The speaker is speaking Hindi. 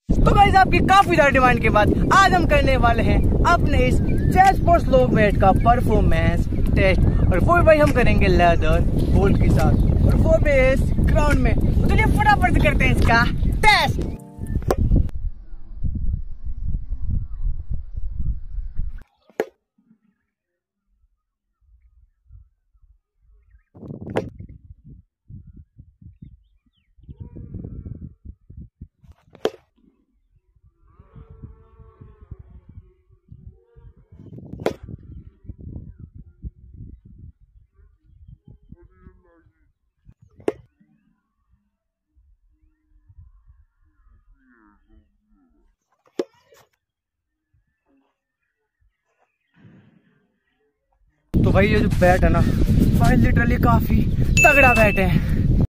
तो गाइस आपकी काफी ज्यादा डिमांड के बाद आज हम करने वाले हैं अपने इस चेस स्पोर्ट्स लो वेट का परफॉर्मेंस टेस्ट। और वो भाई हम करेंगे लेदर बोल्ट के साथ और वो बेस ग्राउंड में। तो चलिए फटाफट से करते हैं इसका टेस्ट। तो भाई ये जो बैट है ना, भाई लिटरली काफी तगड़ा बैट है।